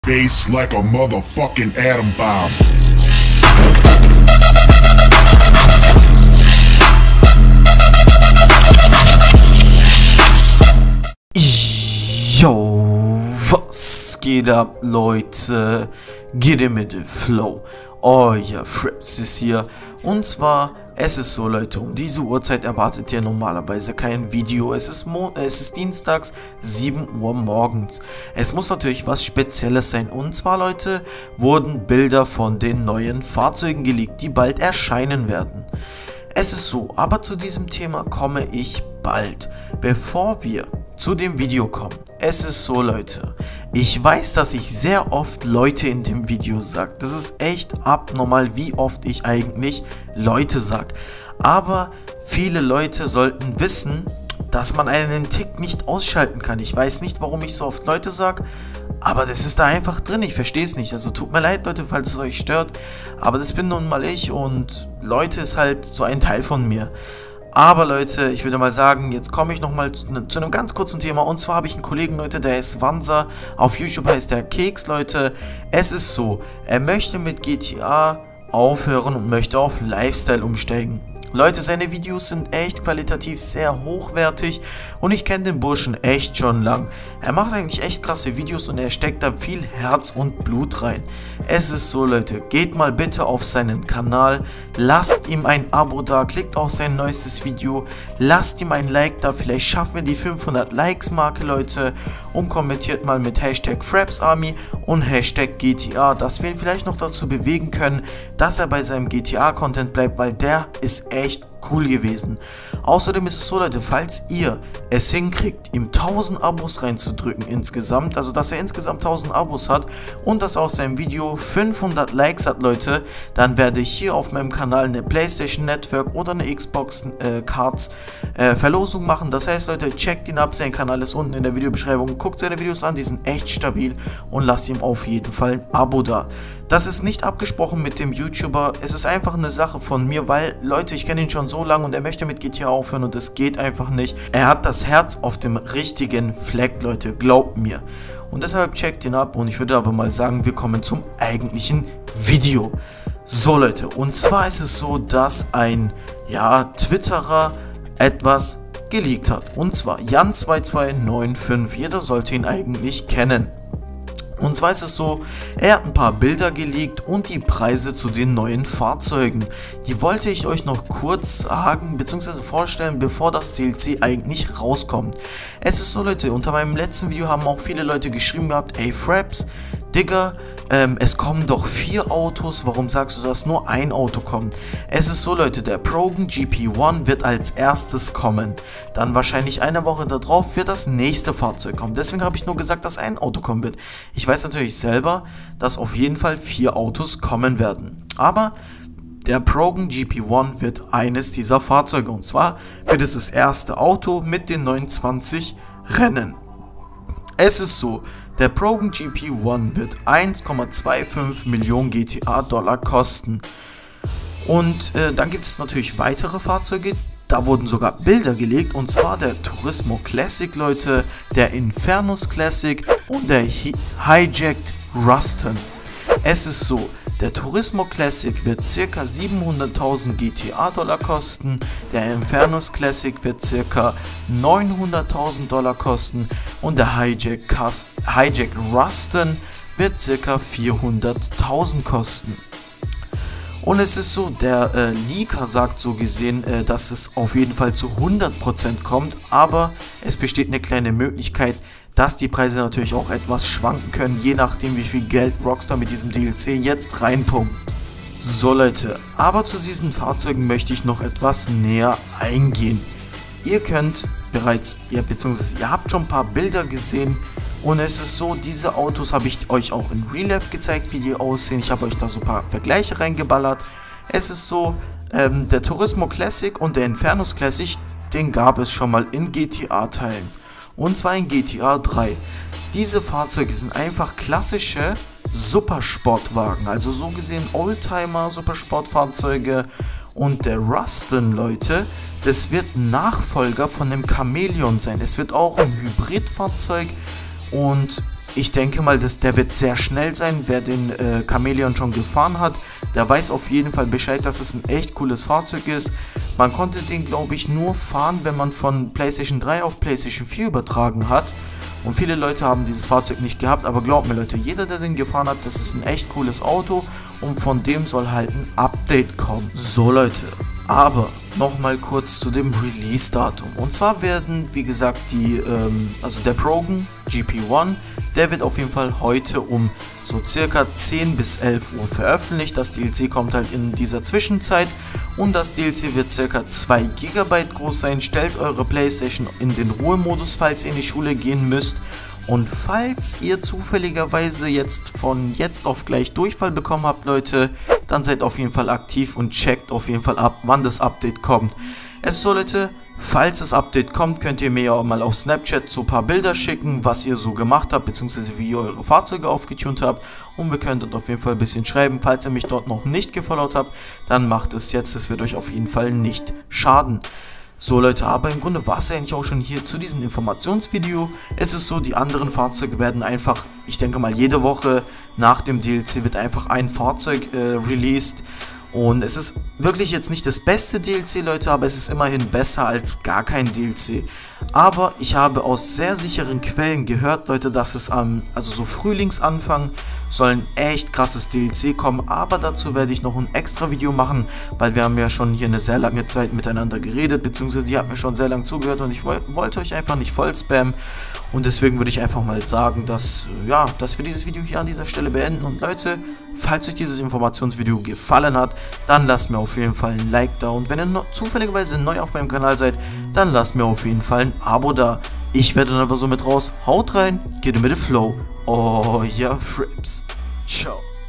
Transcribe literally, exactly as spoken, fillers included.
Bass like a motherfucking atom bomb. Yo, was geht ab, Leute? Geht ihr mit dem Flow? Euer Fraps ist hier. Und zwar, es ist so, Leute, um diese Uhrzeit erwartet ihr normalerweise kein Video. Es ist, Mo es ist dienstags, sieben Uhr morgens. Es muss natürlich was Spezielles sein. Und zwar, Leute, wurden Bilder von den neuen Fahrzeugen geleakt, die bald erscheinen werden. Es ist so, aber zu diesem Thema komme ich bald. Bevor wir zu dem Video kommen, es ist so, Leute, ich weiß, dass ich sehr oft Leute in dem Video sage. Das ist echt abnormal, wie oft ich eigentlich Leute sage. Aber viele Leute sollten wissen, dass man einen Tick nicht ausschalten kann. Ich weiß nicht, warum ich so oft Leute sage, aber das ist da einfach drin. Ich verstehe es nicht. Also tut mir leid, Leute, falls es euch stört. Aber das bin nun mal ich und Leute ist halt so ein Teil von mir. Aber Leute, ich würde mal sagen, jetzt komme ich nochmal zu, zu einem ganz kurzen Thema. Und zwar habe ich einen Kollegen, Leute, der ist Wanser. Auf YouTube heißt der Keks, Leute. Es ist so, er möchte mit G T A aufhören und möchte auf Lifestyle umsteigen. Leute, seine Videos sind echt qualitativ sehr hochwertig und ich kenne den Burschen echt schon lang. Er macht eigentlich echt krasse Videos und er steckt da viel Herz und Blut rein. Es ist so, Leute, geht mal bitte auf seinen Kanal, lasst ihm ein Abo da, klickt auf sein neuestes Video, lasst ihm ein Like da, vielleicht schaffen wir die fünfhundert Likes Marke, Leute, und kommentiert mal mit Hashtag FrapsArmy und Hashtag G T A, dass wir ihn vielleicht noch dazu bewegen können, dass er bei seinem G T A Content bleibt, weil der ist echt cool gewesen. Außerdem ist es so, Leute, falls ihr es hinkriegt, ihm tausend Abos reinzudrücken insgesamt, also dass er insgesamt tausend Abos hat und dass aus seinem Video fünfhundert Likes hat, Leute, dann werde ich hier auf meinem Kanal eine PlayStation Network oder eine Xbox äh, Cards äh, Verlosung machen. Das heißt, Leute, checkt ihn ab, sein Kanal ist unten in der Videobeschreibung, guckt seine Videos an, die sind echt stabil und lasst ihm auf jeden Fall ein Abo da. Das ist nicht abgesprochen mit dem YouTuber, es ist einfach eine Sache von mir, weil, Leute, ich kenne ihn schon so lange und er möchte mit G T A aufhören und es geht einfach nicht. Er hat das Herz auf dem richtigen Fleck, Leute, glaubt mir. Und deshalb checkt ihn ab und ich würde aber mal sagen, wir kommen zum eigentlichen Video. So, Leute, und zwar ist es so, dass ein, ja, Twitterer etwas geleakt hat. Und zwar Jan zwei zwei neun fünf, jeder sollte ihn eigentlich kennen. Und zwar ist es so, er hat ein paar Bilder geleakt und die Preise zu den neuen Fahrzeugen. Die wollte ich euch noch kurz sagen bzw. vorstellen, bevor das D L C eigentlich rauskommt. Es ist so, Leute, unter meinem letzten Video haben auch viele Leute geschrieben gehabt, ey Fraps, Digga, ähm, es kommen doch vier Autos, warum sagst du, dass nur ein Auto kommt? Es ist so, Leute, der Progen G P eins wird als erstes kommen. Dann wahrscheinlich eine Woche darauf wird das nächste Fahrzeug kommen. Deswegen habe ich nur gesagt, dass ein Auto kommen wird. Ich weiß natürlich selber, dass auf jeden Fall vier Autos kommen werden. Aber der Progen G P eins wird eines dieser Fahrzeuge. Und zwar wird es das erste Auto mit den neunundzwanzig Rennen. Es ist so, der Progen G P eins wird eins Komma fünfundzwanzig Millionen G T A Dollar kosten. Und äh, dann gibt es natürlich weitere Fahrzeuge, da wurden sogar Bilder gelegt, und zwar der Turismo Classic, Leute, der Infernus Classic und der Hi Hijacked Ruston. Es ist so, der Turismo Classic wird ca. siebenhunderttausend G T A Dollar kosten, der Infernus Classic wird ca. neunhunderttausend Dollar kosten und der Hijack, Hijack Ruston wird ca. vierhunderttausend kosten. Und es ist so, der äh, Leaker sagt so gesehen, äh, dass es auf jeden Fall zu hundert Prozent kommt, aber es besteht eine kleine Möglichkeit, dass die Preise natürlich auch etwas schwanken können, je nachdem wie viel Geld Rockstar mit diesem D L C jetzt reinpumpt. So, Leute, aber zu diesen Fahrzeugen möchte ich noch etwas näher eingehen. Ihr könnt bereits, ihr, beziehungsweise ihr habt schon ein paar Bilder gesehen und es ist so, diese Autos habe ich euch auch in Real Life gezeigt, wie die aussehen. Ich habe euch da so ein paar Vergleiche reingeballert. Es ist so, ähm, der Turismo Classic und der Infernus Classic, den gab es schon mal in G T A-Teilen. Und zwar in G T A drei. Diese Fahrzeuge sind einfach klassische Supersportwagen, also so gesehen Oldtimer, Supersportfahrzeuge. Und der Ruston, Leute, das wird ein Nachfolger von dem Chameleon sein. Es wird auch ein Hybridfahrzeug und Ich denke mal, dass der wird sehr schnell sein. Wer den äh, Chameleon schon gefahren hat, der weiß auf jeden Fall Bescheid, dass es ein echt cooles Fahrzeug ist. Man konnte den, glaube ich, nur fahren, wenn man von PlayStation drei auf PlayStation vier übertragen hat. Und viele Leute haben dieses Fahrzeug nicht gehabt, aber glaubt mir Leute, jeder, der den gefahren hat, das ist ein echt cooles Auto und von dem soll halt ein Update kommen. So Leute, aber nochmal kurz zu dem Release-Datum. Und zwar werden, wie gesagt, die, ähm, also der Brogan G P eins, der wird auf jeden Fall heute um so circa zehn bis elf Uhr veröffentlicht. Das D L C kommt halt in dieser Zwischenzeit und das D L C wird circa zwei Gigabyte groß sein. Stellt eure PlayStation in den Ruhemodus, falls ihr in die Schule gehen müsst. Und falls ihr zufälligerweise jetzt von jetzt auf gleich Durchfall bekommen habt, Leute, dann seid auf jeden Fall aktiv und checkt auf jeden Fall ab, wann das Update kommt. Es ist so, Leute, falls das Update kommt, könnt ihr mir ja mal auf Snapchat so ein paar Bilder schicken, was ihr so gemacht habt, beziehungsweise wie ihr eure Fahrzeuge aufgetunt habt. Und wir können dort auf jeden Fall ein bisschen schreiben. Falls ihr mich dort noch nicht gefollowt habt, dann macht es jetzt, das wird euch auf jeden Fall nicht schaden. So Leute, aber im Grunde war es ja eigentlich auch schon hier zu diesem Informationsvideo. Es ist so, die anderen Fahrzeuge werden einfach, ich denke mal jede Woche nach dem D L C wird einfach ein Fahrzeug äh, released. Und es ist wirklich jetzt nicht das beste D L C, Leute, aber es ist immerhin besser als gar kein D L C. Aber ich habe aus sehr sicheren Quellen gehört, Leute, dass es am, also so Frühlingsanfang soll ein echt krasses D L C kommen. Aber dazu werde ich noch ein extra Video machen, weil wir haben ja schon hier eine sehr lange Zeit miteinander geredet, beziehungsweise die hat mir schon sehr lange zugehört und ich wollte euch einfach nicht voll spammen. Und deswegen würde ich einfach mal sagen, dass, ja, dass wir dieses Video hier an dieser Stelle beenden. Und Leute, falls euch dieses Informationsvideo gefallen hat, dann lasst mir auf jeden Fall ein Like da. Und wenn ihr noch zufälligerweise neu auf meinem Kanal seid, dann lasst mir auf jeden Fall ein Abo da. Ich werde dann aber so mit raus. Haut rein, geht mit dem Flow. Oh ja, Frips. Ciao.